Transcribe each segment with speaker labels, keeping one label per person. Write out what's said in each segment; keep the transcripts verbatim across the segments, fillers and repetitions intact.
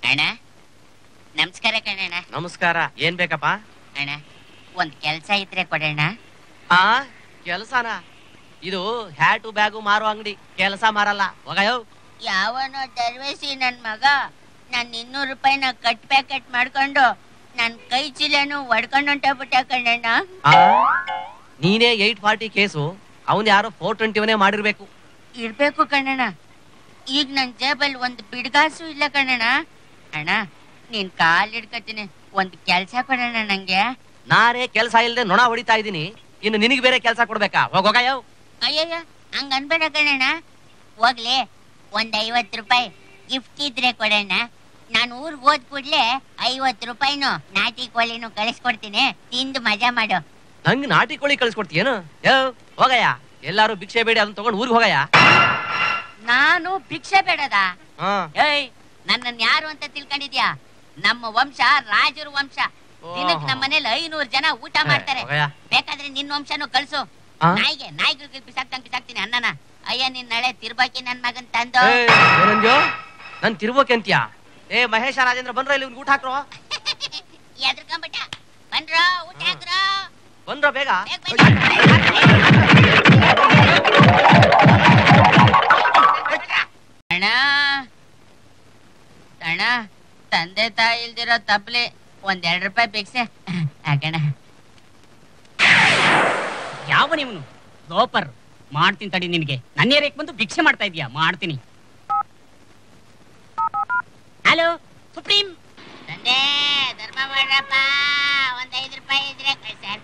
Speaker 1: ಅಣ್ಣ ನಮಸ್ಕಾರ ಕಣಣ್ಣ.
Speaker 2: ನಮಸ್ಕಾರ. ಏನ್ ಬೇಕಪ್ಪ?
Speaker 1: ಅಣ್ಣ ಒಂದ್ ಕೆಲ್ಸ ಇದ್ರೆ ಕೊಡೋಣ.
Speaker 2: ಆ ಕೆಲಸನ? ಇದು ಹ್ಯಾಟು ಬ್ಯಾಗು ಮಾರೋ ಅಂಗಡಿ, ಕೆಲಸ ಮಾರಲ್ಲ. ಹೋಗಯೋ.
Speaker 1: ಯಾವನೋ ದರ್ವೇಸಿ ನನ್ ಮಗ ನನ್ ಇನ್ನೂರು ರೂಪಾಯಿನ ಕಟ್ ಪ್ಯಾಕೆಟ್ ಮಾಡ್ಕೊಂಡು ನನ್ ಕೈ ಚೀಲನು ಹೊಡ್ಕೊಂಡು ಹೊಂಟೋಗ್ಬಿಟ್ಟ ಕಣಣ್ಣ.
Speaker 2: ನೀನೇ ಏಟ್ ಫಾರ್ಟಿ ಕೇಸು, ಅವನ್ ಯಾರೋ ಫೋರ್ ಟ್ವೆಂಟಿ ಒನೇ ಮಾಡಿರ್ಬೇಕು.
Speaker 1: ಇರ್ಬೇಕು ಕಣಣ್ಣ. ಈಗ ನನ್ ಜೇಬಲ್ ಒಂದ್ ಬಿಡ್ಗಾಸು ಇಲ್ಲ ಕಣಣ್ಣ. ಅಣ್ಣ ನೀನ್ ಕಾಲ್ ಹಿಡ್ಕತೀನಿ, ಒಂದ್ ಕೆಲ್ಸ ಕೊಡೋಣ ನಂಗೆ.
Speaker 2: ನಾರೇ ಕೆಲ್ಸ ಇಲ್ದೆ ನೊಣ ಹೊಡಿತಾ ಇದೀನಿ, ಇನ್ನು ನಿನಗ್ ಬೇರೆ ಕೆಲ್ಸ ಕೊಡ್ಬೇಕಾ? ಹೋಗೋಗಯೋ.
Speaker 1: ಅಯ್ಯಯ್ಯ ಹಂಗ ಅನ್ಬೇಡ ಕಣಣ್ಣ. ಹೋಗ್ಲಿ ಒಂದ್ ಐವತ್ ರೂಪಾಯಿ ಗಿಫ್ಟ್ ಇದ್ರೆ ಕೊಡೋಣ. ನಾನು ಊರ್ಗ್ ಹೋದ್ ಕೂಡ್ಲೆ ಐವತ್ ರೂಪಾಯಿನು ನಾಟಿ ಕೋಳಿನು ಕಳಿಸ್ಕೊಡ್ತೀನಿ, ತಿಂದು ಮಜಾ ಮಾಡು.
Speaker 2: ನಂಗ್ ನಾಟಿ ಕೋಳಿ ಕಳ್ಸ್ಕೊಡ್ತೀಯೇನು? ಯೋ ಹೋಗಯ್ಯ, ಎಲ್ಲಾರು ಭಿಕ್ಷೆ ಬೇಡಿ ಅದನ್ನ ತಗೊಂಡು ಊರಿಗೆ ಹೋಗಯ್ಯ.
Speaker 1: ನಾನು ಭಿಕ್ಷೆ ಬೇಡದ?
Speaker 2: ಹಾ.
Speaker 1: ಏಯ್ ನನ್ನನ್ ಯಾರು ಅಂತ ತಿಳ್ಕೊಂಡಿದ್ಯಾ? ನಮ್ಮ ವಂಶ ರಾಜರ ವಂಶ. ದಿನಕ್ ನಮ್ಮ ಮನೇಲಿ ಐನೂರು ಜನ ಊಟ ಮಾಡ್ತಾರೆ. ಬೇಕಾದ್ರೆ ನಿನ್ ವಂಶನು ಕಳ್ಸು. ನಾಯಿಗೆ ನಾಯಿಗಳಿಗೆ ಬಿಸಾಕ್ತಂಗ್ ಬಿಸಾಕ್ತೀನಿ ಅನ್ನನ. ಅಯ್ಯ ನಿನ್ ನಾಳೆ ತಿರ್ಬಾಕಿ ನನ್ ಮಗನ್ ತಂದು.
Speaker 2: ನನ್ ತಿರ್ಬೋಕೆ ಅಂತ್ಯಾ? ಏ ಮಹೇಶ ರಾಜೇಂದ್ರ ಬಂದ್ರ ಇಲ್ಲಿ ಊಟ ಹಾಕ್ರೋ.
Speaker 1: ಎದ್ರಕೊಂಬಿಟ್ಟ. ಬಂದ್ರೋ ಊಟ ಹಾಕ್ರೋ.
Speaker 2: ಬಂದ್ರೋ ಬೇಗ.
Speaker 1: ಅಣ್ಣ ಅಣ್ಣ ತಂದೆ ತಾಯಿ ಇಲ್ದಿರೋ ತಪ್ಲಿ ಒಂದ್ ಎರಡ್ ರೂಪಾಯಿ ಭಿಕ್ಷೆ ಹಾಕಣ.
Speaker 3: ಯಾವ ನೀವನು ಲೋಪರ್? ಮಾಡ್ತೀನಿ ತಡಿ ನಿನ್ಗೆ. ನನ್ನ ಏರಿಯಾಕ್ ಬಂದು ಭಿಕ್ಷೆ ಮಾಡ್ತಾ ಇದೀಯಾ? ಮಾಡ್ತೀನಿ. Hello Supreme.
Speaker 1: ತಂದೆ ಧರ್ಮ ಮಾಡ್ರಪ್ಪ, ಒಂದ್ ಐದು ರೂಪಾಯಿ ಇದ್ರೆ ಕಳ್ಸರ್.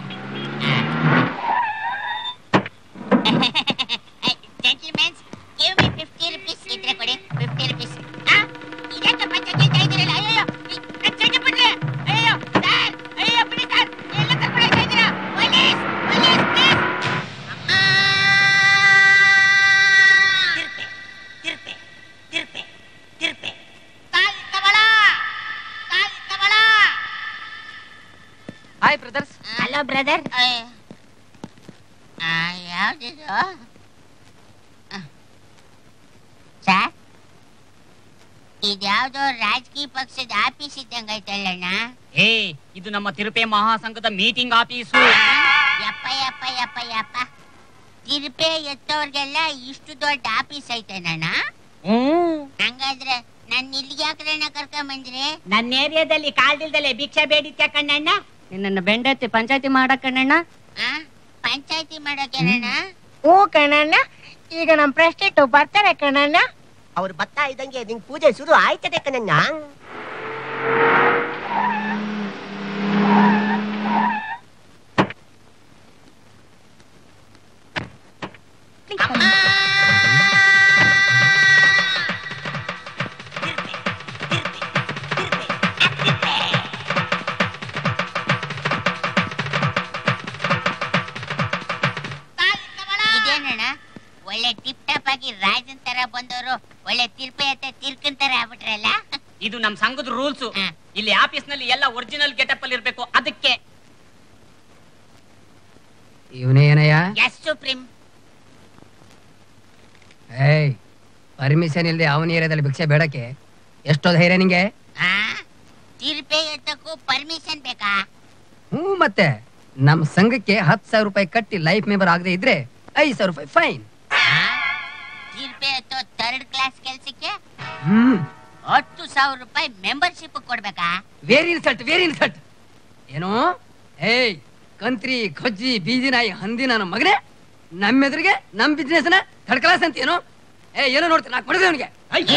Speaker 1: Gentlemens give me fifty rupees ಇದ್ರೆ ಕೊಡಿ. Fifty rupees. ಇದಕ್ಕೆ ಪಂಚಾಯತ್ ಹೇಳ್ತಾ ಇದ್ದೀರಲ್ಲ? ಅಯ್ಯೋ ಚಡ್ಡಿ ಬಿಡ್ರಿ. ಅಯ್ಯೋ ಸರ್, ಅಯ್ಯೋ ಬಿಡಿ ಸರ್, ಎಲ್ಲ ಕರ್ಕೊಂಡು ಹೋಗ್ತಾ ಇದ್ದೀರಾ? Police police please. ಅಮ್ಮ ತಿರ್ಪೆ ತಿರ್ಪೆ ತಿರ್ಪೆ ತಿರ್ಪೆ ಕಾಲ್ ಕವಳ ಕಾಲ್ ಕವಳ.
Speaker 2: Hi brothers.
Speaker 1: Hello brother. ಯಾವ್ದಿದು ಸರ್? ಇದ್ಯಾವ್ದೋ ರಾಜಕೀಯ ಪಕ್ಷದ ಆಫೀಸ್ ಇದ್ದಂಗ ಐತಲ್ಲಣ್ಣ.
Speaker 3: ಏ ಇದು ನಮ್ಮ ತಿರುಪೆ ಮಹಾಸಂಘದ ಮೀಟಿಂಗ್ ಆಫೀಸು.
Speaker 1: ಯಪ್ಪ ಯಪ್ಪ ಯಪ್ಪ ಯಪ್ಪ, ತಿರುಪೆ ಎತ್ತವ್ರಿಗೆಲ್ಲ ಇಷ್ಟು ದೊಡ್ಡ ಆಫೀಸ್ ಐತೇನಣ್ಣ?
Speaker 3: ಹ್ಮ್.
Speaker 1: ಹಂಗಾದ್ರೆ ನನ್ ಇಲ್ಲಿಗೆ ಯಾಕ್ರಣ್ಣ ಕರ್ಕೊಂಡ್ ಬಂದ್ರಿ?
Speaker 3: ನನ್ನ ಏರಿಯಾದಲ್ಲಿ ಕಾಲ್ದಿಲ್ದಲೆ ಭಿಕ್ಷೆ ಬೇಡಿತ್ಯ ಕಣ್ಣಣ್ಣ.
Speaker 4: ನಿನ್ನ ಬೆಂಡತಿ ಪಂಚಾಯತಿ ಮಾಡಕ್ಕಣ್ಣ.
Speaker 1: ಪಂಚಾಯತಿ ಮಾಡೋಕೇನಣ್ಣ?
Speaker 4: ಹ್ಞೂ ಕಣ್ಣಣ್ಣ, ಈಗ ನಮ್ ಪ್ರೆಸಿಡೆಂಟ್ ಬರ್ತಾರೆ ಕಣ್ಣಣ್ಣ.
Speaker 5: ಅವ್ರು ಬರ್ತಾ ಇದ್ದಂಗೆ ನಿಂಗ್ ಪೂಜೆ ಶುರು ಆಯ್ತದೆ ಕಣಣ್ಣ.
Speaker 1: ಇದೇನಣ್ಣ ಒಳ್ಳೆ ಟಿಪ್ ಟಾಪ್ ಆಗಿ ರಾಜನ್ ತರ ಬಂದವರು ಒಳ್ಳೆ ತಿರ್ಪೆ ಹತ್ತೆ ತಿರ್ಕನ್ ತರ ಆಗ್ಬಿಟ್ರಲ್ಲ?
Speaker 3: ಇದು ನಮ್ ಸಂಘದ ರೂಲ್ಸ್. ಇಲ್ಲಿ ಆಫೀಸ್ ನಲ್ಲಿ ಎಲ್ಲ ಒರಿಜಿನಲ್ ಗೆಟಪ್ ಅಲ್ಲಿ ಇರ್ಬೇಕು, ಅದಕ್ಕೆ.
Speaker 6: ಇವನೇನಯ್ಯ?
Speaker 1: Yes Supreme.
Speaker 6: ಏಯ್ ಪರ್ಮಿಷನ್ ಇಲ್ಲದೆ ಅವನ ಏರಿಯಾದಲ್ಲಿ ಭಿಕ್ಷೆ ಬೇಡಕ್ಕೆ ಎಷ್ಟೋ ಧೈರ್ಯ ನಿಂಗೆ?
Speaker 1: ತಿರ್ಪೆ ಎತ್ತಕ್ಕೂ ಪರ್ಮಿಷನ್ ಬೇಕಾ?
Speaker 6: ಹ್ಞೂ ಮತ್ತೆ ನಮ್ ಸಂಘಕ್ಕೆ ಹತ್ತು ಸಾವಿರ ರೂಪಾಯಿ ಕಟ್ಟಿ ಲೈಫ್ ಮೆಂಬರ್ ಆಗದೆ ಇದ್ರೆ ಐದು ಸಾವಿರ ರೂಪಾಯಿ ಫೈನ್.
Speaker 1: ತಿರ್ಪೆ ಎತ್ತೋ ಥರ್ಡ್ ಕ್ಲಾಸ್ ಕೆಲ್ಸಕ್ಕೆ
Speaker 6: ಹ್ಮ್
Speaker 1: ಹತ್ತು ಸಾವಿರ ರೂಪಾಯಿ ಮೆಂಬರ್ಶಿಪ್ ಕೊಡ್ಬೇಕಾ?
Speaker 6: Very insult, very insult. ಏನು? ಏಯ್ ಕಂತ್ರಿ ಖಜ್ಜಿ ಬೀದಿ ನಾಯಿ ಹಂದಿ ನನ್ನ ಮಗನೇ, ನಮ್ಮೆದುರಿಗೆ ನಮ್ ಬಿಸ್ನೆಸ್ ನ ಥರ್ಡ್ ಕ್ಲಾಸ್ ಅಂತ ಏನು? ಏ ಏನೋ ನೋಡ್ತೀನಿ ನಾಲ್ಕು ಮಾಡಿದ್ರೆ ಅವನಿಗೆ.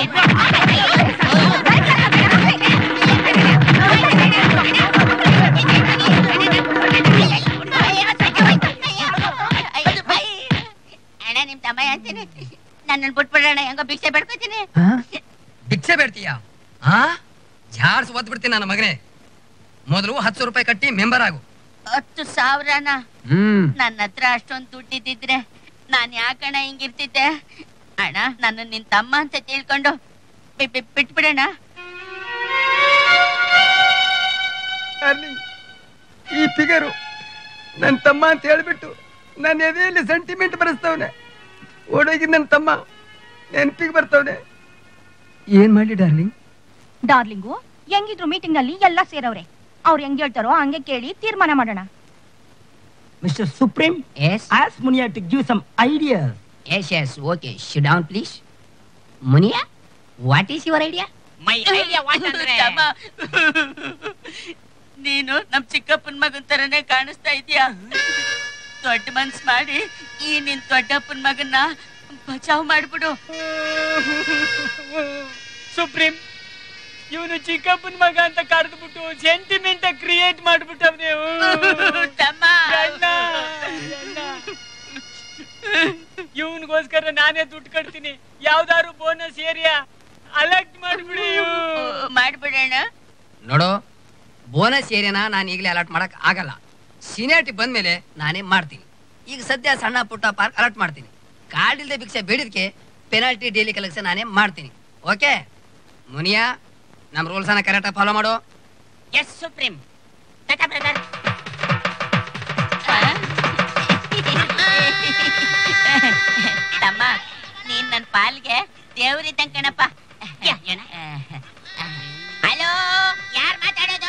Speaker 1: ಅಣ್ಣ ನಿಮ್ ತಮ್ಮ ಅಂತೀನಿ, ನನ್ನನ್ನು ಬಿಟ್ಬಿಡೋಣ, ಹೆಂಗೋ ಭಿಕ್ಷೆ ಬೇಡ್ಕೊತೀನಿ.
Speaker 6: ಭಿಕ್ಷೆ ಬೇಡ್ತೀಯ? ಹಾ ಜಾಡ್ಸ್ ಒದ್ ಬಿಡ್ತೀನಿ ನನ್ನ ಮಗನೇ. ಮೊದಲು ಹತ್ತು ಸಾವಿರ ರೂಪಾಯಿ ಕಟ್ಟಿ ಮೆಂಬರ್ ಆಗು.
Speaker 1: ಹತ್ತು ಸಾವಿರನ?
Speaker 6: ಹ್ಮ್
Speaker 1: ನನ್ನ ಹತ್ರ ಅಷ್ಟೊಂದು ದುಡ್ಡಿದ್ದಿದ್ರೆ ನಾನ್ ಯಾಕಣ್ಣ ಹಿಂಗಿರ್ತಿದ್ದೆ? ಅಣ್ಣ ನನ್ನ ನಿನ್ ತಮ್ಮ ಅಂತ ತಿಳ್ಕೊಂಡು ಬಿಟ್ಬಿಡೋಣ.
Speaker 6: ಈ ಫಿಗರು ನನ್ನ ತಮ್ಮ ಅಂತ ಹೇಳ್ಬಿಟ್ಟು ನನ್ನ ಎದೆಯಲ್ಲಿ ಸೆಂಟಿಮೆಂಟ್ ಬರೆಸ್ತವನೆ. ಓಡೋಗಿ ನನ್ನ ತಮ್ಮ ನೆನಪಿಗೆ ಬರ್ತವನೆ. ಏನ್ ಮಾಡ್ಲಿ ಡಾರ್ಲಿಂಗ್?
Speaker 7: ಡಾರ್ಲಿಂಗು, ಹೆಂಗಿದ್ರು ಮೀಟಿಂಗ್ ನಲ್ಲಿ ಎಲ್ಲ ಸೇರವ್ರೆ. ಅವ್ರು ಹೆಂಗ್ ಹೇಳ್ತಾರೋ ಹಂಗೆ ಕೇಳಿ ತೀರ್ಮಾನ ಮಾಡೋಣ.
Speaker 5: Mister Supreme,
Speaker 3: Yes.
Speaker 5: ask Munia to give some ideas.
Speaker 3: Yes, yes. Okay. Sit down, please. Munia, what is your idea?
Speaker 1: My idea what ಅಂದ್ರೆ ನೀನು ನಮ್ ಚಿಕ್ಕಪ್ಪನ ಮಗನ್ ತರನೇ ಕಾಣಿಸ್ತಾ ಇದೀಯಾ. ದೊಡ್ಡ ಮನ್ಸ್ ಮಾಡಿ ಈ ನಿನ್ ದೊಡ್ಡಪ್ಪನ ಮಗನ್ನ ಬಚಾವ್ ಮಾಡ್ಬಿಡು.
Speaker 8: ಸುಪ್ರೀಂ, ಇವನು ಚಿಕ್ಕಪ್ಪನ ಮಗ ಅಂತ ಕರೆದ್ಬಿಟ್ಟು ಸೆಂಟಿಮೆಂಟ್ ಕ್ರಿಯೇಟ್ ಮಾಡ್ಬಿಟ್ಟವ್ನೆ.
Speaker 1: ತಮ್ಮ
Speaker 8: ಇವನ್ಗೋಸ್ಕರ ನಾನೇ ದುಡ್ಡು ಕಟ್ತೀನಿ. ಯಾವ್ದಾರು ಬೋನಸ್ ಏರಿಯಾ ಅಲರ್ಟ್ ಮಾಡ್ಬಿಡಿ.
Speaker 1: ಮಾಡ್ಬಿಡೋಣ.
Speaker 6: ನೋಡು, ಬೋನಸ್ ಏರಿಯಾನ ನಾನು ಈಗಲೇ ಅಲರ್ಟ್ ಮಾಡಕ್ ಆಗಲ್ಲ. ಸೀನಿಯಾರಿಟಿ ಬಂದ್ಮೇಲೆ ನಾನೇ ಮಾಡ್ತೀನಿ. ಈಗ ಸದ್ಯ ಸಣ್ಣ ಪುಟ್ಟ ಪಾರ್ಕ್ ಅಲರ್ಟ್ ಮಾಡ್ತೀನಿ. ಕಾರ್ಡ್ ಇಲ್ದೆ ಭಿಕ್ಷೆ ಬೇಡಿದ್ಕೆ ಪೆನಾಲ್ಟಿ ಡೈಲಿ ಕಲೆಕ್ಷನ್ ನಾನೇ ಮಾಡ್ತೀನಿ. ಓಕೆ ಮುನಿಯಾ, ನಮ್ ರೂಲ್ಸ್ ಅನ್ನ ಕರೆಕ್ಟ್ ಆಗಿ ಫಾಲೋ ಮಾಡು.
Speaker 1: Yes Supreme. Tata brother. ತಮ್ಮ, ನೀನ್ ನನ್ ಪಾಲ್ಗೆ ದೇವ್ರಿದ್ದಂಗ ಕಣಪ್ಪ. ಹಲೋ, ಯಾರ್ ಮಾತಾಡೋದು?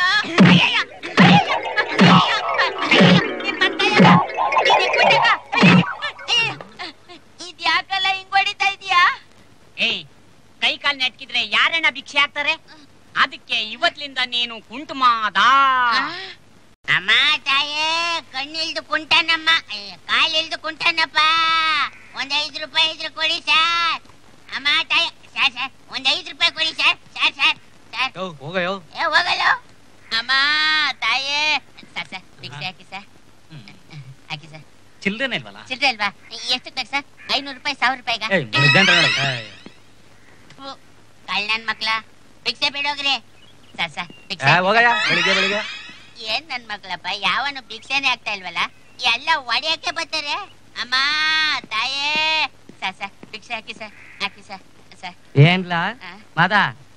Speaker 1: ಇದ್ಯಾಕಲ್ಲ ಹಿಂಗ್ ಹೊಡಿತಾ ಇದೀಯಾ?
Speaker 3: ಏಯ್, ಕೈ ಕಾಲ್ ನೆಟ್ಕಿದ್ರೆ ಯಾರನ್ನ ಭಿಕ್ಷೆ ಹಾಕ್ತಾರೆ? ಅದಕ್ಕೆ ಇವತ್ಲಿಂದ ನೀನು ಕುಂಟುಮಾದ.
Speaker 1: ಅಮ್ಮ ತಾಯೇ, ಕಣ್ಣಿಲ್ದು ಕುಂಟನಮ್ಮ, ಕಾಲಿಲ್ದು ಕುಂಟನಪ್ಪ. ಒಂದ್ ಐದು ರೂಪಾಯಿ ಇದ್ರೆ ಕೊಡಿ ಸರ್. ಅಮ್ಮ ತಾಯಿ, ಸರ್ ಸರ್ ಒಂದ್ ಐದು ರೂಪಾಯಿ ಕೊಡಿ ಸರ್. ಸರ್ ಸರ್ ಸರ್
Speaker 2: ಹೋಗಯ್ಯೋ.
Speaker 1: ಏ ಹೋಗಲ್ಲ. ಅಮ್ಮ ತಾಯೇ, ಸರ್ ಸರ್ ಭಿಕ್ಷೆ ಹಾಕಿ ಸರ್. ಹಾಕಿ ಸರ್.
Speaker 2: ಚಿಲ್ಡ್ರನ್ ಇಲ್ವಲ್ಲ?
Speaker 1: ಚಿಲ್ಡ್ರೆ ಅಲ್ವಾ? ಎಷ್ಟು ಬೇಕು ಸರ್? ಐನೂರು ರೂಪಾಯಿ, ಸಾವಿರ ರೂಪಾಯಿಗ? ಕಳ್ಳನ್ ಮಕ್ಳ, ಭಿಕ್ಷೆ ಬೇಡೋಗ್ರಿ. ಸರ್ ಸರ್ ಭಿಕ್ಷೆ.
Speaker 2: ಬೆಳಿಗ್ಗೆ ಬೆಳಿಗ್ಗೆ
Speaker 1: ಏನ್ ನನ್ ಮಕ್ಳಪ್ಪ, ಯಾವನು ಭಿಕ್ಷೆನೆ ಆಗ್ತಾ ಇಲ್ವಲ್ಲ, ಎಲ್ಲ ಒಡೆಯಕ್ಕೆ ಬರ್ತಾರೆ. ಅಮ್ಮ ತಾಯೇ, ಸರ್ ಸರ್ ಭಿಕ್ಷೆ ಹಾಕಿ ಸರ್. ಹಾಕಿ ಸರ್. ಸರ್
Speaker 2: ಏನ್ಲಾ ಮಾದ?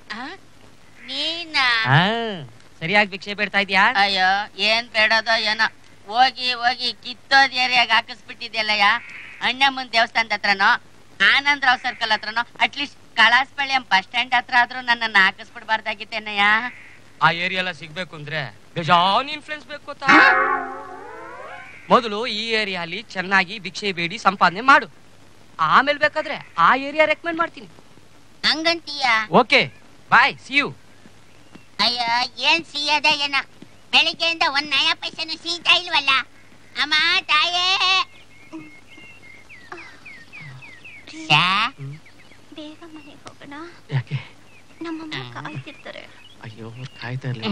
Speaker 1: ನೀನಾ?
Speaker 2: ಸರಿಯಾಗಿ ಭಿಕ್ಷೆ ಬೇಡ್ತಾ ಇದ್ಯಾ?
Speaker 1: ಅಯ್ಯೋ, ಏನ್ ಬೇಡೋದೋ ಏನೋ. ಹೋಗಿ ಹೋಗಿ ಕಿತ್ತೋದ್ ಏರಿಯಾಗ ಹಾಕಿಸ್ಬಿಟ್ಟಿದ್ಯಲ್ಲಯ್ಯ. ಅಣ್ಣಮ್ಮನ್ ದೇವಸ್ಥಾನದ ಹತ್ರನೋ, ಆನಂದರಾವ್ ಸರ್ಕಲ್ ಹತ್ರನೋ, ಅಟ್ಲೀಸ್ಟ್ ಕಳಾಸ್ಪಳ್ಳಿ ಬಸ್ ಸ್ಟ್ಯಾಂಡ್ ಹತ್ರ ಆದ್ರೂ ನನ್ನನ್ನ ಹಾಕಿಸ್ಬಿಡ್ಬಾರ್ದಾಗಿತ್ತೇನಯ್ಯ.
Speaker 2: ಆ ಏರಿಯಾ ಎಲ್ಲ ಸಿಗ್ಬೇಕು ಅಂದ್ರೆ ಬೇಜಾನ್ ಇನ್ಫ್ಲುಯೆನ್ಸ್ ಬೇಕು ಗೊತ್ತಾ? ಮೊದಲು ಈ ಏರಿಯಾಲಿ ಚೆನ್ನಾಗಿ ಭಿಕ್ಷೆ ಬೇಡಿ ಸಂಪಾದನೆ ಮಾಡು, ಆಮೇಲೆ ಬೇಕಾದ್ರೆ ಆ ಏರಿಯಾ ರೆಕಮೆಂಡ್ ಮಾಡ್ತೀನಿ.
Speaker 1: ಹಂಗಂತೀಯ?
Speaker 2: Okay bye, see you.
Speaker 1: ಅಯ್ಯ, ಏನ್ ಸಿಯದ ಏನ? ಬೆಳಿಗ್ಗೆಯಿಂದ ಒಂದ್ ನಯ ಪೈಸನು ಸೀತಾ ಇಲ್ವಲ್ಲ. ಅಮ್ಮ ತಾಯೇ,
Speaker 7: ಬೇಗ ಮನೆಗೆ ಹೋಗೋಣ.
Speaker 2: ಯಾಕೆ?
Speaker 7: ನಮ್ಮಮ್ಮ ಕಾಯ್ತಿರ್ತಾರೆ.
Speaker 2: ಅಯ್ಯೋ, ಕಾಯ್ತಾ ಇರ್ಲಿ.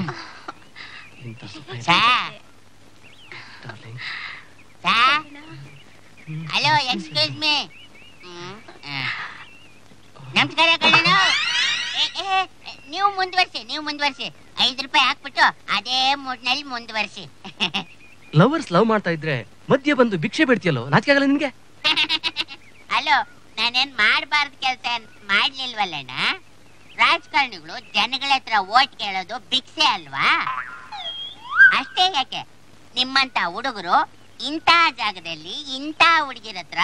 Speaker 1: Hello, excuse me. ನಮಸ್ಕಾರ ಕಣ. ನೀವು ಮುಂದುವರ್ಸಿ, ನೀವು ಮುಂದುವರ್ಸಿ. ಐದು ರೂಪಾಯಿ ಹಾಕ್ಬಿಟ್ಟು ಅದೇ ಮೂಡ್ನಲ್ಲಿ ಮುಂದುವರ್ಸಿ.
Speaker 2: ಲವರ್ಸ್ ಲವ್ ಮಾಡ್ತಾ ಇದ್ರೆ ಮಧ್ಯ ಬಂದು ಭಿಕ್ಷೆ ಬೇಡ್ತಿಯಲ್ಲೋ, ನಾಚಿಕೆ ಆಗಲ್ಲ ನಿನ್ಗೆ?
Speaker 1: ಹಲೋ, ನಾನೇನ್ ಮಾಡ್ಬಾರ್ದು ಕೆಲಸ ಮಾಡ್ಲಿಲ್ವಲ್ಲಣ್ಣ. ರಾಜಕಾರಣಿಗಳು ಜನಗಳ ಹತ್ರ ಓಟ್ ಕೇಳೋದು ಭಿಕ್ಷೆ ಅಲ್ವಾ? ಅಷ್ಟೇ ಯಾಕೆ, ನಿಮ್ಮಂತ ಹುಡುಗರು ಇಂಥ ಜಾಗದಲ್ಲಿ ಇಂಥ ಹುಡುಗಿರ ಹತ್ರ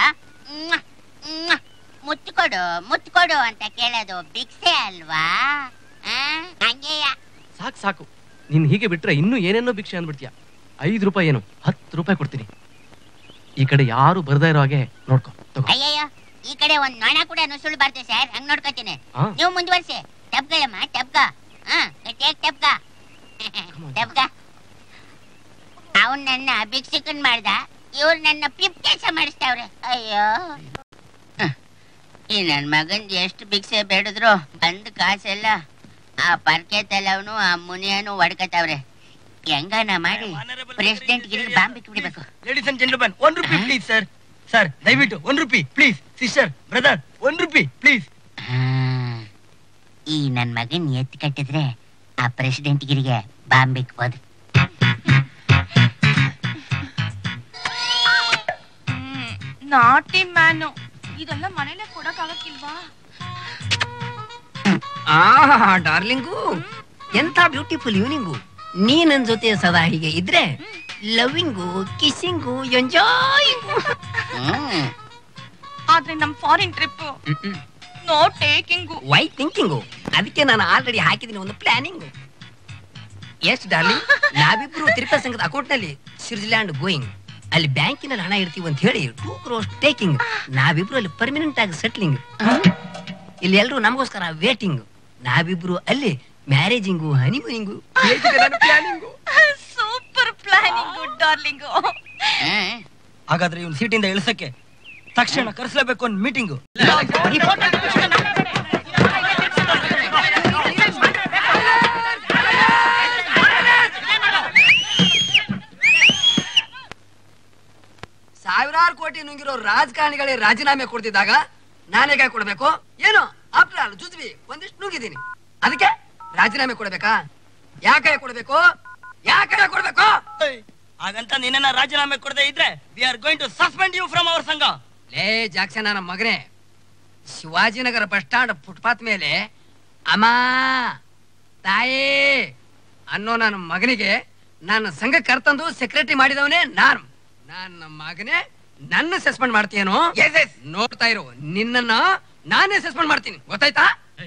Speaker 1: ಮುತ್ಕೊಡು ಮುತ್ಕೊಡು ಅಂತ ಕೇಳೋದು ಭಿಕ್ಷೆ ಅಲ್ವಾ? ಹಂಗೆಯ.
Speaker 2: ಸಾಕು ಸಾಕು, ನೀನ್ ಹೀಗೆ ಬಿಟ್ರೆ ಇನ್ನೂ ಏನೇನೋ ಭಿಕ್ಷೆ ಅಂದ್ಬಿಡ್ತೀಯ. ಐದು ರೂಪಾಯಿ ಏನು, ಹತ್ತು ರೂಪಾಯಿ ಕೊಡ್ತೀನಿ. ಈ ಕಡೆ ಯಾರು ಬರ್ದೇ ಇರೋ ಹಾಗೆ ನೋಡ್ಕೊ.
Speaker 1: ಅಯ್ಯಯ್ಯೋ, ಈ ಕಡೆ ಒಂದ್ ನೊಣ ಕೂಡ ನುಸುಳ್ಬಾರ್ದು ಸರ್, ಹಂಗ್ ನೋಡ್ಕೊತೀನಿ. ನೀವು ಮುಂದುವರ್ಸಿ. ಟಬ್ಗಳಮ್ಮ, ಟಬ್ಗ. ಟಬ್ಗ ಟಬ್ಗ. ಅವನ್ ನನ್ನ ಭಿಕ್ಷಕನ್ ಮಾಡ್ದ, ಇವ್ರು ನನ್ನ ಪಿಪ್ ಕೆಲಸ ಮಾಡಿಸ್ತಾವ್ರೆ. ಅಯ್ಯೋ, ಈ ನನ್ ಮಗನ್ ಎಷ್ಟು ಭಿಕ್ಷೆ ಬೇಡಿದ್ರು ಬಂದ್ ಕಾಸೆಲ್ಲ ಆ ಪರ್ಕೆ ತಲವನು ಆ ಮುನಿಯನು ಹೊಡ್ಕತಾವ್ರೆ. ಹೆಂಗನ ಮಾಡಿ ಪ್ರೆಸಿಡೆಂಟ್ ಗಿರಿ ಬಾಂಬ್ ಬಿಟ್ಬಿಡ್ಬೇಕು.
Speaker 5: Ladies and gentleman, one rupee please sir. Sir ದಯವಿಟ್ಟು one rupee please. Sister, brother, one rupee please.
Speaker 1: ಈ ನನ್ ಮಗನ್ ಎತ್ತಿ ಕಟ್ಟಿದ್ರೆ ಆ ಪ್ರೆಸಿಡೆಂಟ್ ಗಿರಿಗೆ ಬಾಂಬ್ ಬಿಕ್ಬೋದು.
Speaker 7: ನಾಟಿ ಮ್ಯಾನು, ಇದೆಲ್ಲ ಮನೇಲೆ ಕೊಡಕ್ಕಾಗಕ್ಕಿಲ್ವಾ?
Speaker 6: ಆಹಾ ಡಾರ್ಲಿಂಗು, ಎಂತ ಬ್ಯೂಟಿಫುಲ್ ಈವ್ನಿಂಗು. ನೀ ನನ್ ಜೊತೆ ಸದಾ ಹೀಗೆ ಇದ್ರೆ ಲವಿಂಗು, ಕಿಸ್ಸಿಂಗು, ಎಂಜಾಯಿಂಗು.
Speaker 7: ಆದ್ರೆ ನಮ್ foreign trip no taking.
Speaker 6: Why thinking? ಅದಕ್ಕೆ ನಾನು ಆಲ್ರೆಡಿ ಹಾಕಿದ್ದೀನಿ ಒಂದು ಪ್ಲಾನಿಂಗ್. ಎಷ್ಟು ಡಾರ್ಲಿಂಗ್, ನಾವಿಬ್ರು ತಿರುಪತಿ ಸಂಘದ ಅಕೌಂಟ್ ನಲ್ಲಿ ಸ್ವಿಟ್ಜರ್ಲ್ಯಾಂಡ್ ಗೋಯಿಂಗ್, ಅಲ್ಲಿ ಬ್ಯಾಂಕಿನಲ್ಲಿ ಹಣ ಇಡ್ತೀವಿ ಅಂತ ಹೇಳಿ ಟೂ ಕ್ರೋಸ್ ಟೇಕಿಂಗ್, ನಾವಿಬ್ರು ಅಲ್ಲಿ ಪರ್ಮನೆಂಟ್ ಆಗಿ ಸೆಟ್ಲಿಂಗ್, ಇಲ್ಲಿ ಎಲ್ರು ನಮಗೋಸ್ಕರ ವೇಟಿಂಗ್, ನಾವಿಬ್ರು ಅಲ್ಲಿ marriaging honeymooning planning.
Speaker 7: Super planning darling.
Speaker 5: ಹಾಗಾದ್ರೆ ಇವ್ನ ಸೀಟಿಂದ ಇಳಿಸಕ್ಕೆ ತಕ್ಷಣ ಕರೆಸಲೇಬೇಕು ಒಂದು ಮೀಟಿಂಗು.
Speaker 6: ಸಾವಿರಾರು ಕೋಟಿ ನುಂಗಿರೋ ರಾಜಕಾರಣಿಗಳೇ ರಾಜೀನಾಮೆ ಕೊಡ್ತಿದ್ದಾಗ ನಾನೇ ಕೈ ಕೊಡ್ಬೇಕು ಏನು? ಆಫ್ಟರ್ ಆಲ್ ಜುಜ್ವಿ ಒಂದಿಷ್ಟು ನುಂಗಿದ್ದೀನಿ, ಅದಕ್ಕೆ ರಾಜೀನಾಮೆ ಕೊಡ್ಬೇಕಾ? ಯಾಕೆ ಕೊಡ್ಬೇಕು? ಯಾಕೆ ಕೊಡ್ಬೇಕು?
Speaker 5: ಹಾಗಂತ ನಿನ್ನ ರಾಜೀನಾಮೆ ಕೊಡದೆ ಇದ್ರೆ we are going to suspend you from our ಸಂಘ.
Speaker 6: ಲೇ ಜಾಕ್ಸನ್ ನನ್ನ ಮಗನೇ, ಶಿವಾಜಿನಗರ ಬಸ್ ಸ್ಟಾಂಡ್ ಫುಟ್ಪಾತ್ ಮೇಲೆ ಅಮ್ಮ ತಾಯೇ ಅನ್ನೋ ನನ್ನ ಮಗನಿಗೆ ನನ್ನ ಸಂಘ ಕರ್ತಂದು ಸೆಕ್ರೆಟರಿ ಮಾಡಿದವನೇ ನಾನು. ನನ್ನ ಮಗನೇ ನನ್ನ ಸಸ್ಪೆಂಡ್ ಮಾಡ್ತೀಯೇನೋ? ನೋಡ್ತಾ ಇರು, ನಿನ್ನನ್ನ ನಾನೇ ಸಸ್ಪೆಂಡ್ ಮಾಡ್ತೀನಿ, ಗೊತ್ತಾಯ್ತಾ?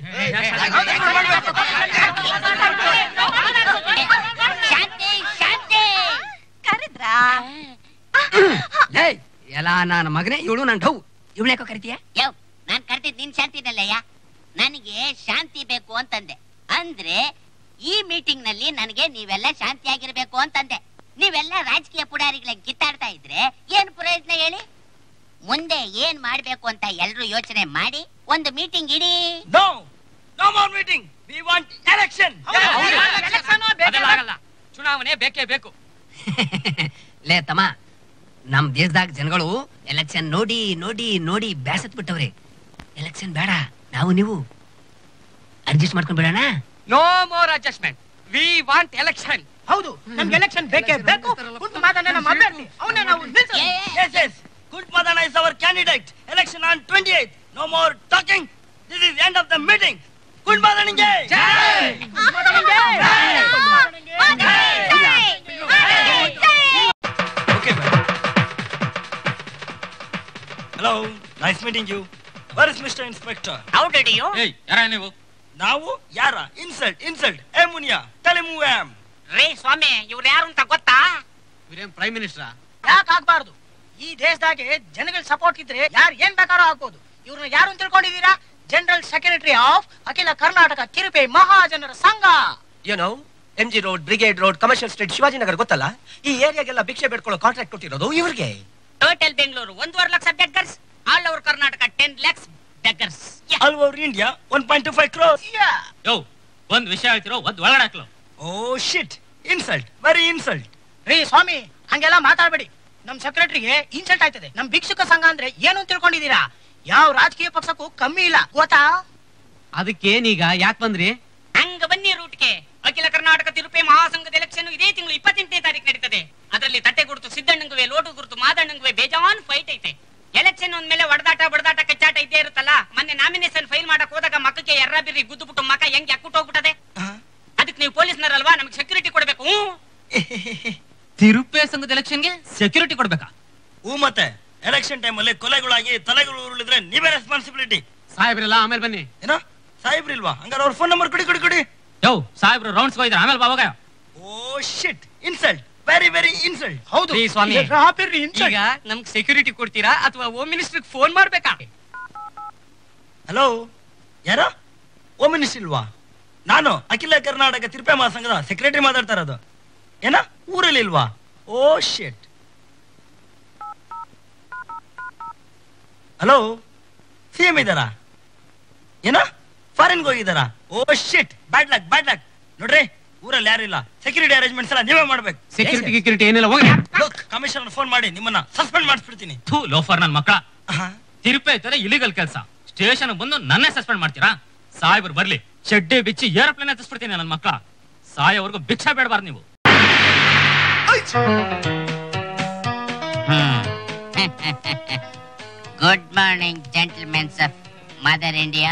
Speaker 1: ಶಾಂತಿ ಶಾಂತಿ
Speaker 7: ಕರೆದ್ರಾ?
Speaker 6: ಲೇ ಎಲ್ಲ ನನ್ನ ಮಗನೇ, ಇವಳು ನನ್ನ ಡೌ, ಇವಳು ಯಾಕೋ ಕರಿತೀಯ?
Speaker 1: ಯೋ, ನಾನ್ ಕರ್ತಿದ್ ನಿನ್ ಶಾಂತಿನಲ್ಲಯ್ಯ. ನನಗೆ ಶಾಂತಿ ಬೇಕು ಅಂತಂದೆ, ಅಂದ್ರೆ ಈ ಮೀಟಿಂಗ್ ನಲ್ಲಿ ನನಗೆ ನೀವೆಲ್ಲ ಶಾಂತಿಯಾಗಿರ್ಬೇಕು ಅಂತಂದೆ. ನೀವೆಲ್ಲ ರಾಜಕೀಯ ಪುಡಾರಿಗಳ ಕಿತ್ತಾಡ್ತಾ ಇದ್ರೆ ಏನ್ ಪ್ರಯೋಜನ ಹೇಳಿ? ಮುಂದೆ ಏನ್ ಮಾಡ್ಬೇಕು ಅಂತ ಎಲ್ರು ಯೋಚನೆ ಮಾಡಿ ಒಂದು ಮೀಟಿಂಗ್ ಇಡಿ.
Speaker 5: No no more meeting, we want election.
Speaker 8: ಚುನಾವಣೆ ಬೇಕೇ ಬೇಕು.
Speaker 6: ಲೇ ತಮ್ಮ, ನಮ್ ದೇಶದಾಗ ಜನಗಳು ಎಲೆಕ್ಷನ್ ನೋಡಿ ನೋಡಿ ನೋಡಿ ಬ್ಯಾಸತ್ ಬಿಟ್ಟವ್ರೆ. ಎಲೆಕ್ಷನ್ ಬೇಡ, ನಾವು ನೀವು ಅಡ್ಜಸ್ಟ್ ಮಾಡ್ಕೊಂಡ್ ಬಿಡೋಣ.
Speaker 8: No more adjustment, we want election.
Speaker 4: ಹೌದು, ನಮ್ಗೆ ಎಲೆಕ್ಷನ್ ಬೇಕೇ ಬೇಕು. ಕುಂತು ಮಾತನ್ನ ನಮ್ಮ ಅಭ್ಯರ್ಥಿ ಅವನೇ ನಾವು ನಿಲ್ಸೋದು.
Speaker 5: Yes, yes. Good Madana is our candidate. Election on twenty-eighth. No more talking. This is the end of the meeting. Good Madana Jai. Okay, madam. Hello. Nice meeting you. Where is Mister Inspector?
Speaker 3: How did you?
Speaker 8: ಏಯ್, ಯಾರ ನೀವು?
Speaker 5: ನಾವು ಯಾರ? Insult, insult. Hey Munia, tell him who I am.
Speaker 3: ರೇ ಸ್ವಾಮಿ, ಇವ್ರು ಯಾರು ಅಂತ ಗೊತ್ತಾ?
Speaker 8: ಇವ್ರೇನ್ ಪ್ರೈಮ್ ಮಿನಿಸ್ಟರ್?
Speaker 4: ಯಾಕೆ ಆಗ್ಬಾರ್ದು? ಈ ದೇಶದಾಗೆ ಜನಗಳ ಸಪೋರ್ಟ್ ಇದ್ರೆ ಯಾರು ಏನ್ ಬೇಕಾದ್ರೂ ಆಗ್ಬೋದು. ಇವ್ರನ್ನ ಯಾರು ಅಂತ ತಿಳ್ಕೊಂಡಿದೀರಾ? ಜನರಲ್ ಸೆಕ್ರೆಟರಿ ಆಫ್ ಅಖಿಲ ಕರ್ನಾಟಕ ತಿರುಪೆ ಮಹಾಜನರ ಸಂಘ.
Speaker 9: ಏನೋ M G road, brigade road, commercial street, Shivajinagar ಗೊತ್ತಲ್ಲ? ಈ ಏರಿಯಾಗೆಲ್ಲ ಭಿಕ್ಷೆ ಬೇಡ್ಕೊಳ್ಳೋ ಕಾಂಟ್ರಾಕ್ಟ್ ಕೊಟ್ಟಿರೋದು ಇವ್ರಿಗೆ.
Speaker 3: ಟೋಟಲ್ ಬೆಂಗಳೂರು ಒಂದೂವರೆ ಲಕ್ಷ beggars, all over Karnataka ten lakhs beggars.
Speaker 5: All over India, one point two five crores.
Speaker 4: Yeah.
Speaker 8: ಯೋ, ಒಂದ್ ವಿಷಯ ಹೇಳ್ತಿರೋ, ಒಂದ್ ಒಳಗಡೆ ಹಾಕ್ಲು.
Speaker 5: Oh shit. Insult. Very insult.
Speaker 4: ರೀ ಸ್ವಾಮಿ, ಹಂಗೆಲ್ಲ ಮಾತಾಡ್ಬೇಡಿ. ನಮ್ ಸೆಕ್ರೆಟರಿಗೆ ಇನ್ಸಲ್ಟ್ ಆಯ್ತದೆ. ನಮ್ ಭಿಕ್ಷುಕ ಸಂಘ ಅಂದ್ರೆ ಏನು ಅಂತ ತಿಳ್ಕೊಂಡಿದೀರಾ? ಯಾವ ರಾಜಕೀಯ ಪಕ್ಷಕ್ಕೂ ಕಮ್ಮಿ ಇಲ್ಲ, ಗೊತ್ತಾ?
Speaker 2: ಅದಕ್ಕೇನೀಗ ಯಾಕೆ ಬಂದ್ರಿ?
Speaker 3: ಹಂಗ ಬನ್ನಿ ರೂಟ್ಗೆ. ಅಖಿಲ ಕರ್ನಾಟಕ ತಿರುಪೆ ಮಹಾಸಂಘದ ಎಲೆಕ್ಷನ್ ಇದೇ ತಿಂಗಳು ಇಪ್ಪತ್ತೆಂಟನೇ ತಾರೀಕು ನಡೀತದೆ. ಅದರಲ್ಲಿ ತಟ್ಟೆ ಗುರುತು ಸಿದ್ದಣ್ಣಂಗುವೆ, ಲೋಟು ಗುರುತು ಮಾದಣ್ಣಂಗುವೆ ಬೇಜಾನ್ ಫೈಟ್ ಐತೆ. ಎಲೆಕ್ಷನ್ ಒಂದ್ಮೇಲೆ ಒಡದಾಟ ಬಡದಾಟ ಕಚ್ಚಾಟ ಇದ್ದೇ ಇರುತ್ತಲ್ಲ. ಮೊನ್ನೆ ನಾಮಿನೇಷನ್ ಫೈಲ್ ಮಾಡಕ್ ಹೋದಾಗ ಮಕ್ಕಕ್ಕೆ ಎರ್ರ ಬಿರ್ರಿ ಗುದ್ದು ಬಿಟ್ಟು ಮಕ್ಕ ಹೆಂಗ್ ಯಾಕುಟ್ಟು ಹೋಗ್ಬಿಟ್ಟದೆ. ಅದಕ್ಕೆ ನೀವು ಪೊಲೀಸ್ನರಲ್ವಾ, ನಮ್ಗೆ ಸೆಕ್ಯೂರಿಟಿ ಕೊಡ್ಬೇಕು.
Speaker 2: ತಿರುಪೆ ಸಂಘದ ಎಲೆಕ್ಷನ್ಗೆ ಸೆಕ್ಯೂರಿಟಿ ಕೊಡ್ಬೇಕಾ?
Speaker 5: ಹೂ, ಮತ್ತೆ ಎಲೆಕ್ಷನ್ ಟೈಮ್ ಅಲ್ಲಿ ಕೊಲೆಗಳಾಗಿ ತಲೆಗಳು ಉರುಳಿದ್ರೆ ನೀವೇ ರೆಸ್ಪಾನ್ಸಿಬಿಲಿಟಿ.
Speaker 2: ಸಾಹೇಬ್ರೆಲ್ಲ ಆಮೇಲೆ ಬನ್ನಿ.
Speaker 5: ಏನೋ ಸಾಹೇಬ್ರಿಲ್ವಾ? ಹಂಗಾರೆ ಅವ್ರ ಫೋನ್ ನಂಬರ್ ಕೊಡಿ ಕೊಡಿ ಕೊಡಿ.
Speaker 2: ಯೋ, ಸಾಹೇಬ್ರು ರೌಂಡ್ಸ್ ಹೋಗಿದ್ರೆ ಆಮೇಲೆ ಬಾವಾಗ.
Speaker 5: Oh shit, insult, very very insult.
Speaker 4: ಹೌದು
Speaker 2: ರೀ ಸ್ವಾಮಿ,
Speaker 3: ಈಗ ನಮ್ಗೆ ಸೆಕ್ಯೂರಿಟಿ ಕೊಡ್ತೀರಾ ಅಥವಾ ಹೋಮ್ ಮಿನಿಸ್ಟರ್ ಫೋನ್ ಮಾಡ್ಬೇಕಾ?
Speaker 5: ಹಲೋ, ಯಾರ? ಹೋಮ್ ಮಿನಿಸ್ಟರ್ ಇಲ್ವಾ? ನಾನು ಅಖಿಲ ಕರ್ನಾಟಕ ತಿರುಪೆ ಮಹಾಸಂಘದ ಸೆಕ್ರೆಟರಿ ಮಾತಾಡ್ತಾ ಇರೋದು. ಏನ ಊರಲ್ಲಿ ಇಲ್ವಾ? Oh shit. Hello, C M ಇದ್ದಾರಾ? ಏನ ಫಾರಿನ್ಗೆ ಹೋಗಿದ್ದಾರಾ? ಓ ಶಿಟ್, ಬ್ಯಾಡ್ ಲಕ್ ಬ್ಯಾಡ್ ಲಕ್. ನೋಡ್ರಿ, ಊರಲ್ಲಿ ಯಾರಿಲ್ಲ, ಸೆಕ್ಯೂರಿಟಿ ಅರೇಂಜ್ಮೆಂಟ್ಸ್ ಎಲ್ಲ ನೀವೇ ಮಾಡ್ಬೇಕು.
Speaker 2: ಸೆಕ್ಯೂರಿಟಿ ಗಿಕ್ಯೂರಿಟಿ ಏನಿಲ್ಲ, ಹೋಗಿ.
Speaker 5: ಕಮಿಷನರ್ ಫೋನ್ ಮಾಡಿ ನಿಮ್ಮನ್ನ ಸಸ್ಪೆಂಡ್ ಮಾಡಿಸ್ಬಿಡ್ತೀನಿ.
Speaker 2: ಥೂ, ಲೋಫರ್ ನನ್ ಮಕ್ಕಳ. ತಿರುಪೆ ಐತಾರೆ ಇಲಿಗಲ್ ಕೆಲಸ. ಸ್ಟೇಷನ್ ಬಂದು ನನ್ನೇ ಸಸ್ಪೆಂಡ್ ಮಾಡ್ತೀರಾ? ಸಾಹೇಬ್ರು ಬರ್ಲಿ, ಚಡ್ಡಿ ಬಿಚ್ಚಿ ಏರೋಪ್ಲೇನ್ ಹತ್ತಿಸ್ಬಿಡ್ತೀನಿ ನನ್ನ ಮಕ್ಕಳ. ಸಾಯೋವರೆಗೂ ಭಿಕ್ಷಾ ಬೇಡಬಾರ್ದು ನೀವು.
Speaker 1: Good morning gentlemens of mother India.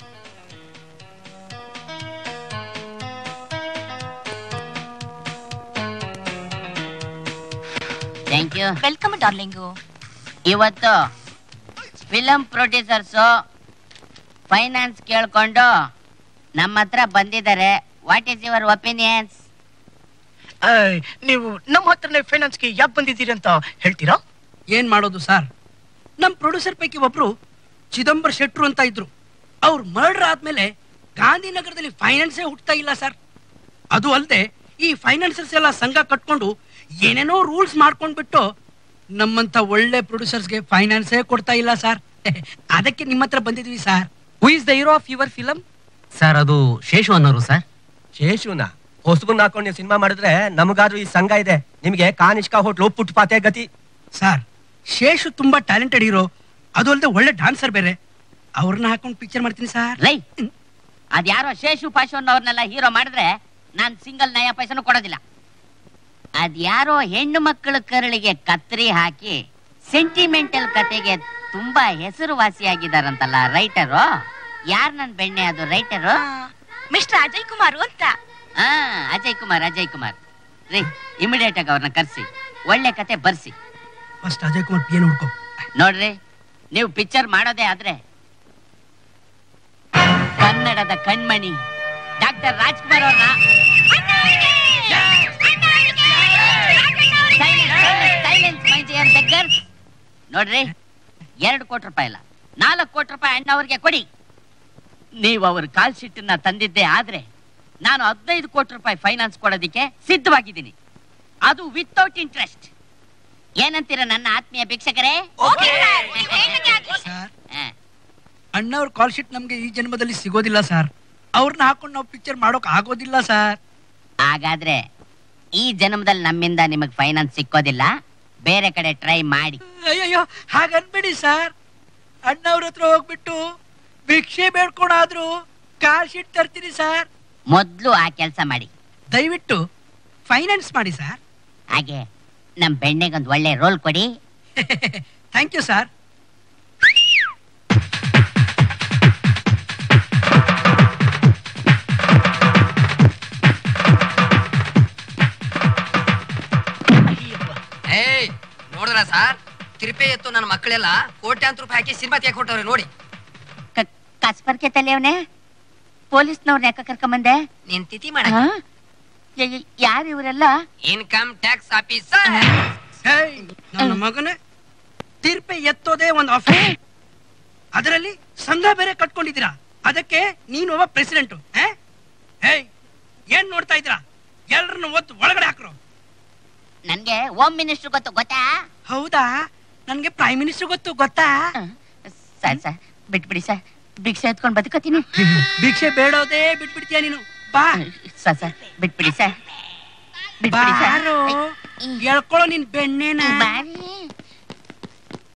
Speaker 1: Thank you.
Speaker 7: Welcome darling.
Speaker 1: ಇವತ್ತು ಫಿಲಂ ಪ್ರೊಡ್ಯೂಸರ್ಸು ಫೈನಾನ್ಸ್ ಕೇಳ್ಕೊಂಡು ನಮ್ಮ ಹತ್ರ ಬಂದಿದ್ದಾರೆ. What is your opinions?
Speaker 4: ನೀವು ನಮ್ಮ ಹತ್ರನೇ ಫೈನಾನ್ಸ್ಗೆ ಯಾಕೆ ಬಂದಿದ್ದೀರಿ ಅಂತ ಹೇಳ್ತೀರಾ?
Speaker 10: ಏನ್ ಮಾಡೋದು ಸರ್, ನಮ್ ಪ್ರೊಡ್ಯೂಸರ್ ಪೈಕಿ ಒಬ್ರು ಚಿದಂಬರ ಶೆಟ್ರು ಅಂತ ಇದ್ರು. ಅವ್ರು ಮರ್ಡರ್ ಆದ್ಮೇಲೆ ಗಾಂಧಿನಗರದಲ್ಲಿ ಫೈನಾನ್ಸೇ ಹುಟ್ಟತಾ ಇಲ್ಲ ಸರ್. ಅದು ಅಲ್ಲದೆ ಈ ಫೈನಾನ್ಸರ್ಸ್ ಎಲ್ಲ ಸಂಘ ಕಟ್ಕೊಂಡು ಏನೇನೋ ರೂಲ್ಸ್ ಮಾಡ್ಕೊಂಡ್ಬಿಟ್ಟು ನಮ್ಮಂತ ಒಳ್ಳೆ ಪ್ರೊಡ್ಯೂಸರ್ಸ್ಗೆ ಫೈನಾನ್ಸೇ ಕೊಡ್ತಾ ಇಲ್ಲ ಸರ್. ಅದಕ್ಕೆ ನಿಮ್ಮ ಹತ್ರ ಬಂದಿದ್ವಿ sir.
Speaker 9: Who is the hero of your film?
Speaker 6: Sir ಅದು ಶೇಷು ಅನ್ನೋರು ಸರ್.
Speaker 9: ಶೇಷುನ ಹೊಸಬನ್ ಹಾಕೊಂಡು ನೀವು ಸಿನಿಮಾ ಮಾಡಿದ್ರೆ ನಮಗಾದ್ರೂ ಈ ಸಂಘ ಇದೆ, ನಿಮಗೆ ಕಾನಿಷ್ಕಾ ಹೋಟ್ಲು ಪುಟ್ಪಾತೆ ಗತಿ.
Speaker 10: ಸರ್ ಶೇಷು ತುಂಬಾ ಟ್ಯಾಲೆಂಟೆಡ್ ಹೀರೋ, ಅದು ಅಲ್ಲದೆ ಒಳ್ಳೆ ಡಾನ್ಸರ್ ಬೇರೆ. ಅವ್ರನ್ನ ಹಾಕೊಂಡು ಪಿಕ್ಚರ್ ಮಾಡ್ತೀನಿ ಸರ್.
Speaker 1: ಲೈ ಅದ್ಯಾರೋ ಶೇಷು ಪಾಶು ಅನ್ನೋರ್ನೆಲ್ಲ ಹೀರೋ ಮಾಡಿದ್ರೆ ನಾನ್ ಸಿಂಗಲ್ ನಯ ಪೈಸನು ಕೊಡೋದಿಲ್ಲ. ಅದ್ಯಾರೋ ಹೆಣ್ಣು ಮಕ್ಕಳ ಕರಳಿಗೆ ಕತ್ರಿ ಹಾಕಿ ಸೆಂಟಿಮೆಂಟಲ್ ಕತೆಗೆ ತುಂಬಾ ಹೆಸರುವಾಸಿಯಾಗಿದಾರಂತಲ್ಲ ರೈಟರು. ಯಾರ್ ನನ್ ಬೆಣ್ಣೆ ಅದು ರೈಟರು?
Speaker 7: ಮಿಸ್ಟರ್ ಅಜಯ್ ಕುಮಾರ್ ಅಂತ.
Speaker 1: ಹಾ ಅಜಯ್ ಕುಮಾರ್ ಅಜಯ್ ಕುಮಾರ್ ರೀ, ಇಮಿಡಿಯೇಟ್ ಆಗಿ ಅವ್ರನ್ನ ಕರ್ಸಿ ಒಳ್ಳೆ ಕತೆ ಬರ್ಸಿ.
Speaker 10: First Ajay Kumar P N ಹುಡ್ಕೋ.
Speaker 1: ನೋಡ್ರಿ, ನೀವು ಪಿಕ್ಚರ್ ಮಾಡೋದೇ ಆದ್ರೆ ಕನ್ನಡದ ಕಣ್ಮಣಿ ಡಾಕ್ಟರ್ ರಾಜ್ಕುಮಾರ್ ಅವ್ರನ್ನ ನೋಡ್ರಿ, ಎರಡು ಕೋಟಿ ರೂಪಾಯಿ ಇಲ್ಲ, ನಾಲ್ಕು ಕೋಟಿ ರೂಪಾಯಿ ಅಣ್ಣವ್ರಿಗೆ ಕೊಡಿ. ನೀವು ಅವ್ರ ಕಾಲ್ ಶೀಟನ್ನ ತಂದಿದ್ದೆ ಆದ್ರೆ ನಾನು ಹದಿನೈದು ಕೋಟಿ ರೂಪಾಯಿ ಫೈನಾನ್ಸ್ ಕೊಡೋದಿಕ್ಕೆ ಸಿದ್ಧವಾಗಿದ್ದೀನಿ, ಅದು ವಿತೌಟ್ ಇಂಟ್ರೆಸ್ಟ್. ಏನಂತೀರ ನನ್ನ ಆತ್ಮೀಯ ಭಿಕ್ಷಕರೇ?
Speaker 10: ಸರ್ ಅಣ್ಣವ್ರ ಕಾಲ್ ಶೀಟ್ ನಮ್ಗೆ ಈ ಜನ್ಮದಲ್ಲಿ ಸಿಗೋದಿಲ್ಲ ಸರ್. ಅವ್ರನ್ನ ಹಾಕೊಂಡು ನಾವು ಪಿಕ್ಚರ್ ಮಾಡೋಕ್ ಆಗೋದಿಲ್ಲ ಸರ್.
Speaker 1: ಹಾಗಾದ್ರೆ ಈ ಜನ್ಮದಲ್ಲಿ ನಮ್ಮಿಂದ ನಿಮಗ್ ಫೈನಾನ್ಸ್ ಸಿಕ್ಕೋದಿಲ್ಲ, ಬೇರೆ ಕಡೆ ಟ್ರೈ ಮಾಡಿ.
Speaker 10: ಅಯ್ಯಯ್ಯೋ ಹಾಗನ್ಬೇಡಿ ಸರ್. ಅಣ್ಣವ್ರ ಹತ್ರ ಹೋಗ್ಬಿಟ್ಟು ಭಿಕ್ಷೆ ಬೇಡ್ಕೊಂಡಾದ್ರು ಕಾಲ್ ಶೀಟ್ ತರ್ತೀನಿ ಸರ್.
Speaker 1: ಮೊದ್ಲು ಆ ಕೆಲಸ ಮಾಡಿ,
Speaker 10: ದಯವಿಟ್ಟು ಫೈನಾನ್ಸ್ ಮಾಡಿ ಸರ್.
Speaker 1: ಹಾಗೆ ನಮ್ ಬೆಣ್ಣೆಗೊಂದು ಒಳ್ಳೆ ರೋಲ್ ಕೊಡಿ.
Speaker 10: Thank you sir.
Speaker 6: ಏಯ್ ನೋಡಿದ್ರ ಸರ್, ತಿರುಪೆ ಎತ್ತು ನನ್ನ ಮಕ್ಕಳೆಲ್ಲ ಕೋಟ್ಯಾಂತರ ರೂಪಾಯಿ ಹಾಕಿ ಸಿನಿಮಾ ತೆಗೆದು ಕೊಟ್ಟವ್ರೆ ನೋಡಿ.
Speaker 1: ಕಸ್ಪರ್ಕೆ ತಲೆಯವನೇ, ಪೊಲೀಸ್ನವ್ರನ್ನ ಯಾಕ ಕರ್ಕೊಂಬಂದೆ?
Speaker 6: ನೀನ್ ತಿಥಿ ಮಾಡ.
Speaker 1: ಯಾರು ಇವರೆಲ್ಲ?
Speaker 6: Income tax officer.
Speaker 10: ನನ್ನ ಮಗನೇ, ತಿರುಪೆ ಎತ್ತೋದೇ ಒಂದು ಆಫೀಸ್, ಅದರಲ್ಲಿ ಸಂಘ ಬೇರೆ ಕಟ್ಕೊಂಡಿದ್ದೀರಾ. ಅದಕ್ಕೆ ನೀನು ಒಬ್ಬ ಪ್ರೆಸಿಡೆಂಟ್. ಏಯ್ ಏನ್ ನೋಡ್ತಾ ಇದ್ದೀರಾ? ಎಲ್ಲರನ್ನು ಒತ್ತು ಒಳಗಡೆ ಹಾಕ್ರು.
Speaker 1: ನನ್ಗೆ ಹೋಮ್ ಮಿನಿಸ್ಟರ್ ಗೊತ್ತು, ಗೊತ್ತಾ?
Speaker 10: ಹೌದಾ? ನನ್ಗೆ ಪ್ರೈಮ್ ಮಿನಿಸ್ಟರ್ ಗೊತ್ತು, ಗೊತ್ತಾ?
Speaker 1: ಸರ್ ಸರ್ ಬಿಟ್ಬಿಡಿ ಸರ್, ಭಿಕ್ಷೆ ಎತ್ಕೊಂಡು ಬದುಕತೀನಿ.
Speaker 10: ಭಿಕ್ಷೆ ಬೇಡೋದೇ ಬಿಟ್ಬಿಡ್ತೀಯ ನೀನು. ಬಾ
Speaker 1: ಸರ್ ಸರ್ ಬಿಟ್ಬಿಡಿ ಸರ್, ಬಿಟ್ಬಿಡಿ ಸರ್.
Speaker 10: ಹೇಳ್ಕೊಳ್ಳೋ ನಿನ್ ಬೆಣ್ಣೆನ.
Speaker 1: ಬಾರಿ